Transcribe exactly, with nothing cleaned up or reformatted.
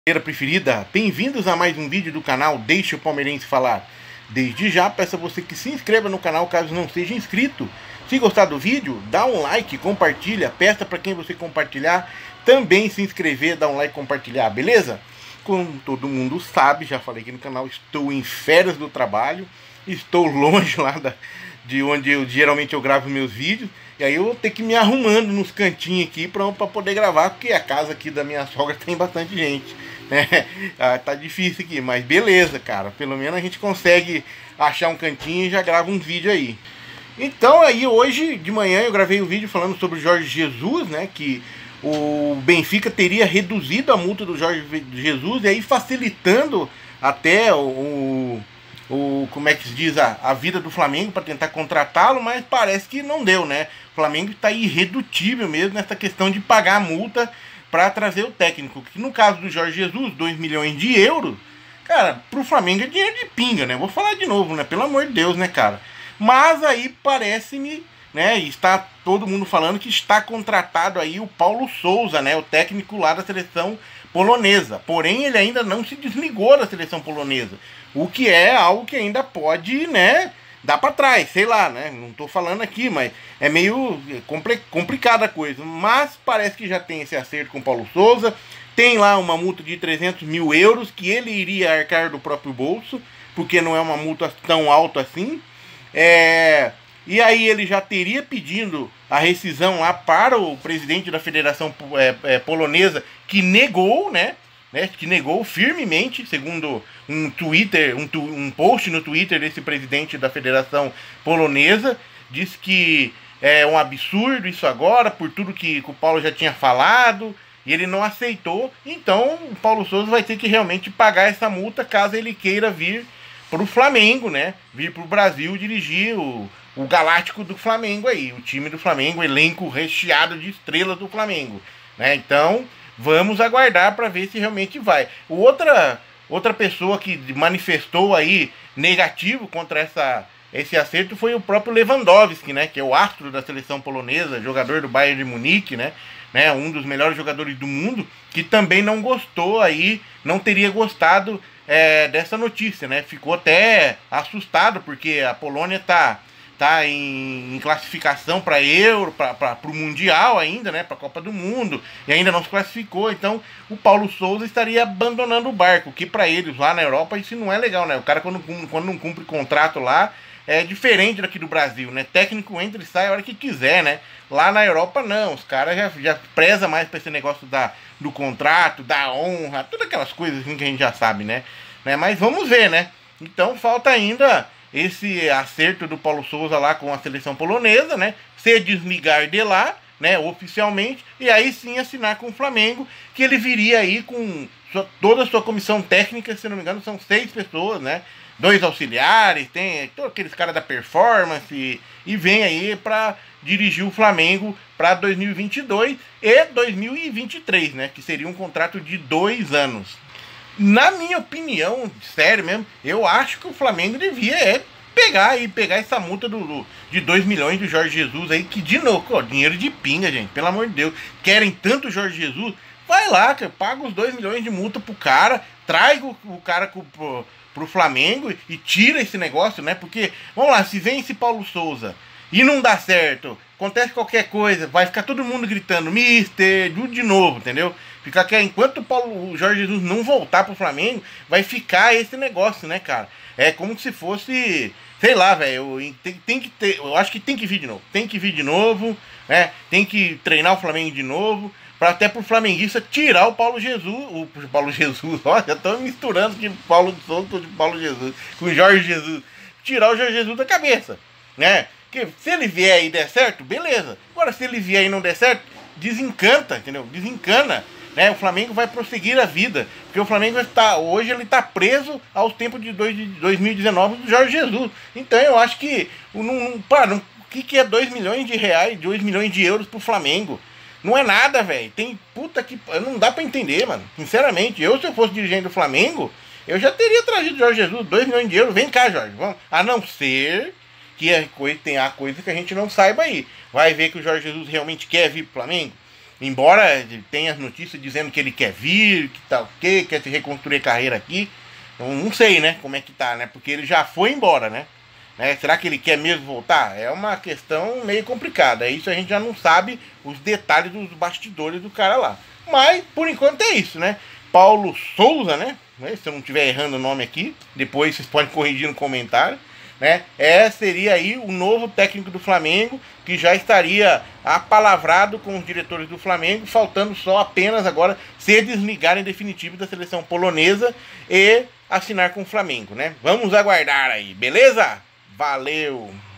Preferida, bem-vindos a mais um vídeo do canal Deixa o Palmeirense Falar. Desde já peço a você que se inscreva no canal caso não seja inscrito. Se gostar do vídeo, dá um like, compartilha, peça para quem você compartilhar também se inscrever, dá um like, compartilhar, beleza? Como todo mundo sabe, já falei aqui no canal, estou em férias do trabalho, estou longe lá da, de onde eu geralmente eu gravo meus vídeos. E aí eu vou ter que ir me arrumando nos cantinhos aqui para poder gravar, porque a casa aqui da minha sogra tem bastante gente. É, ah, tá difícil aqui, mas beleza, cara. Pelo menos a gente consegue achar um cantinho e já grava um vídeo aí. Então aí hoje de manhã eu gravei um vídeo falando sobre o Jorge Jesus, né? Que o Benfica teria reduzido a multa do Jorge Jesus e aí facilitando até o, o como é que se diz, a, a vida do Flamengo para tentar contratá-lo, mas parece que não deu, né? O Flamengo está irredutível mesmo nessa questão de pagar a multa para trazer o técnico, que no caso do Jorge Jesus, dois milhões de euros, cara, pro Flamengo é dinheiro de pinga, né? Vou falar de novo, né? Pelo amor de Deus, né, cara? Mas aí parece-me, né, e está todo mundo falando que está contratado aí o Paulo Sousa, né, o técnico lá da seleção polonesa. Porém, ele ainda não se desligou da seleção polonesa, o que é algo que ainda pode, né, dá para trás, sei lá, né? Não tô falando aqui, mas é meio complicada a coisa. Mas parece que já tem esse acerto com o Paulo Sousa. Tem lá uma multa de trezentos mil euros que ele iria arcar do próprio bolso, porque não é uma multa tão alta assim. É... E aí ele já teria pedindo a rescisão lá para o presidente da Federação é, é, Polonesa, que negou, né? Né, que negou firmemente, segundo um Twitter, um, tu, um post no Twitter desse presidente da Federação Polonesa, disse que é um absurdo isso agora, por tudo que, que o Paulo já tinha falado, e ele não aceitou. Então o Paulo Sousa vai ter que realmente pagar essa multa caso ele queira vir para o Flamengo, né? Vir para o Brasil dirigir o, o Galáctico do Flamengo aí, o time do Flamengo, o elenco recheado de estrelas do Flamengo, né? Então vamos aguardar para ver se realmente vai. Outra, outra pessoa que manifestou aí negativo contra essa, esse acerto foi o próprio Lewandowski, né? Que é o astro da seleção polonesa, jogador do Bayern de Munique, né? né? Um dos melhores jogadores do mundo, que também não gostou aí, não teria gostado é, dessa notícia, né? Ficou até assustado, porque a Polônia tá... tá em, em classificação para Euro, para o Mundial ainda, né, para a Copa do Mundo, e ainda não se classificou. Então o Paulo Sousa estaria abandonando o barco, que para eles lá na Europa isso não é legal, né? O cara quando, quando não cumpre contrato lá é diferente daqui do Brasil, né? Técnico entra e sai a hora que quiser, né? Lá na Europa não, os caras já, já preza mais para esse negócio da, do contrato, da honra, todas aquelas coisas assim que a gente já sabe, né? né? Mas vamos ver, né? Então falta ainda esse acerto do Paulo Sousa lá com a seleção polonesa, né? Se desligar de lá, né? Oficialmente, e aí sim assinar com o Flamengo, que ele viria aí com sua, toda a sua comissão técnica, se não me engano, são seis pessoas, né? Dois auxiliares, tem todos aqueles caras da performance, e, e vem aí para dirigir o Flamengo para dois mil e vinte e dois e dois mil e vinte e três, né? Que seria um contrato de dois anos. Na minha opinião, sério mesmo, eu acho que o Flamengo devia é, pegar e pegar essa multa do, do, de dois milhões do Jorge Jesus aí, que de novo, ó, dinheiro de pinga, gente, pelo amor de Deus. Querem tanto o Jorge Jesus? Vai lá, cara, paga os dois milhões de multa pro cara, traz o, o cara pro, pro, pro Flamengo e tira esse negócio, né? Porque, vamos lá, se vem esse Paulo Sousa e não dá certo, acontece qualquer coisa, vai ficar todo mundo gritando, mister, de novo, entendeu? Ficar que enquanto o, Paulo, o Jorge Jesus não voltar pro Flamengo, vai ficar esse negócio, né, cara? É como se fosse, sei lá, velho, tem, tem que ter, eu acho que tem que vir de novo, tem que vir de novo, né? Tem que treinar o Flamengo de novo, para até pro flamenguista tirar o Paulo Jesus, o Paulo Jesus, olha, eu tô misturando de Paulo Sousa com Paulo Jesus, com o Jorge Jesus, tirar o Jorge Jesus da cabeça, né? Porque se ele vier e der certo, beleza. Agora, se ele vier e não der certo, desencanta, entendeu? Desencana, né? O Flamengo vai prosseguir a vida. Porque o Flamengo está, hoje ele está preso aos tempos de dois mil e dezenove do Jorge Jesus. Então eu acho que, não, não, pá, não, o que, que é dois milhões de reais, dois milhões de euros pro Flamengo? Não é nada, velho. Tem puta que... Não dá pra entender, mano. Sinceramente, eu se eu fosse dirigente do Flamengo, eu já teria trazido o Jorge Jesus, dois milhões de euros. Vem cá, Jorge, vamos. A não ser... que a coisa, tem a coisa que a gente não saiba aí. Vai ver que o Jorge Jesus realmente quer vir pro Flamengo? embora tenha as notícias dizendo que ele quer vir, que tal, que quer se reconstruir a carreira aqui. Eu não sei, né, como é que tá, né? Porque ele já foi embora, né? né? Será que ele quer mesmo voltar? É uma questão meio complicada. Isso a gente já não sabe os detalhes dos bastidores do cara lá. Mas, por enquanto, é isso, né? Paulo Souza, né? Se eu não estiver errando o nome aqui, depois vocês podem corrigir no comentário. Né? É, seria aí o novo técnico do Flamengo, que já estaria apalavrado com os diretores do Flamengo, faltando só apenas agora se desligar em definitivo da seleção polonesa e assinar com o Flamengo, né? Vamos aguardar aí, beleza? Valeu!